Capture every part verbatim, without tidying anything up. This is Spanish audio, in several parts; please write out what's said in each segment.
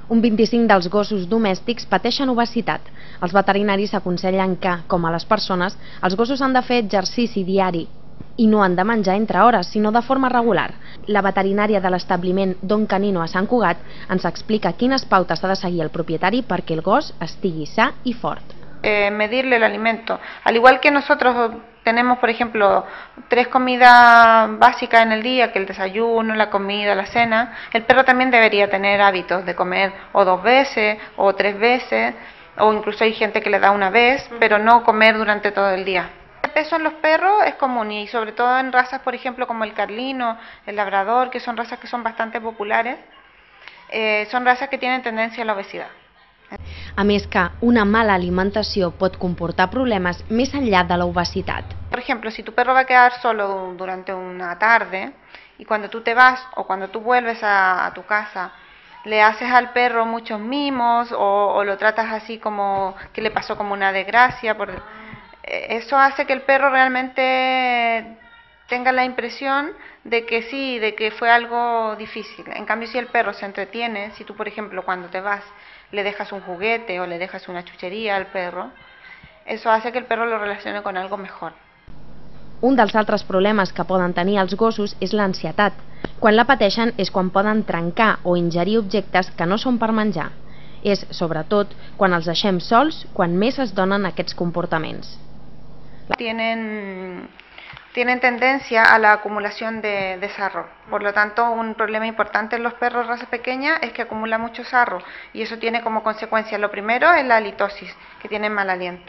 Un vint-i-cinc dels gossos domèstics pateixen obesitat. Els veterinaris aconsellen que, com a les persones, els gossos han de fer exercici diari i no han de menjar entre hores, sinó de forma regular. La veterinària de l'establiment Don Canino a Sant Cugat ens explica quines pautes ha de seguir el propietari perquè el gos estigui sa i fort. Eh, medirle el alimento. Al igual que nosotros tenemos, por ejemplo, tres comidas básicas en el día, que el desayuno, la comida, la cena, el perro también debería tener hábitos de comer o dos veces o tres veces, o incluso hay gente que le da una vez, pero no comer durante todo el día. El peso en los perros es común y sobre todo en razas, por ejemplo, como el carlino, el labrador, que son razas que son bastante populares, eh, son razas que tienen tendencia a la obesidad. A més que una mala alimentació pot comportar problemes més enllà de la obesitat. Por ejemplo, si tu perro va a quedar solo durante una tarde y cuando tú te vas o cuando tú vuelves a, a tu casa le haces al perro muchos mimos o, o lo tratas así como que le pasó como una desgracia, por, eso hace que el perro realmente tenga la impresión de que sí, de que fue algo difícil. En cambio, si el perro se entretiene, si tú, por ejemplo, cuando te vas le dejas un juguete o le dejas una chuchería al perro, eso hace que el perro lo relacione con algo mejor. Un dels altres problemes que poden tenir els gossos és l'ansietat. Quan la pateixen és quan poden trencar o ingerir objectes que no són per menjar. És, sobretot, quan els deixem sols, quan més es donen aquests comportaments. Tienen, tienen tendencia a la acumulación de, de sarro. Por lo tanto, un problema importante en los perros de raza pequeña es que acumulan mucho sarro y eso tiene como consecuencia, lo primero es la halitosis, que tienen mal aliento.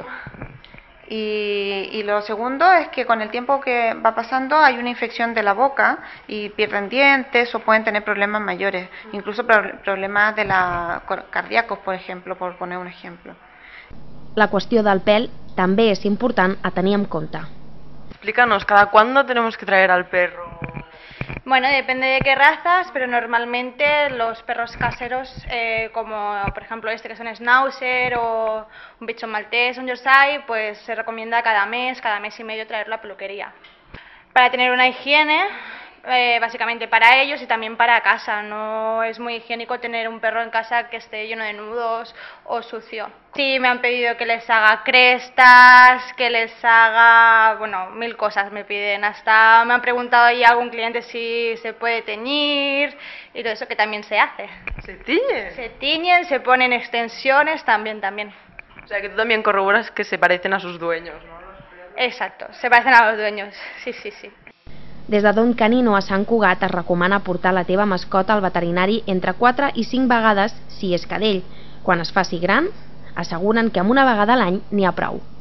Y, y lo segundo es que con el tiempo que va pasando hay una infección de la boca y pierden dientes o pueden tener problemas mayores, incluso problemas de la, cardíacos, por ejemplo, por poner un ejemplo. La qüestió del pèl també és important a tenir en compte. Explícanos, ¿cada cuándo tenemos que traer al perro? Bueno, depende de qué razas, pero normalmente los perros caseros, eh, como por ejemplo este que son Schnauzer o un bichon maltés, un Yorkshire, pues se recomienda cada mes, cada mes y medio traerlo a peluquería. Para tener una higiene, eh, básicamente para ellos y también para casa. No es muy higiénico tener un perro en casa que esté lleno de nudos o sucio. Sí, me han pedido que les haga crestas, que les haga, bueno, mil cosas me piden. Hasta me han preguntado ahí a algún cliente si se puede teñir y todo eso, que también se hace. ¿Se tiñen? Se tiñen, se ponen extensiones, también, también. O sea que tú también corroboras que se parecen a sus dueños, ¿no? Exacto, se parecen a los dueños, sí, sí, sí. Des de Don Canino a Sant Cugat es recomana portar la teva mascota al veterinari entre quatre i cinc vegades si és cadell. Quan es faci gran, asseguren que amb una vegada a l'any n'hi ha prou.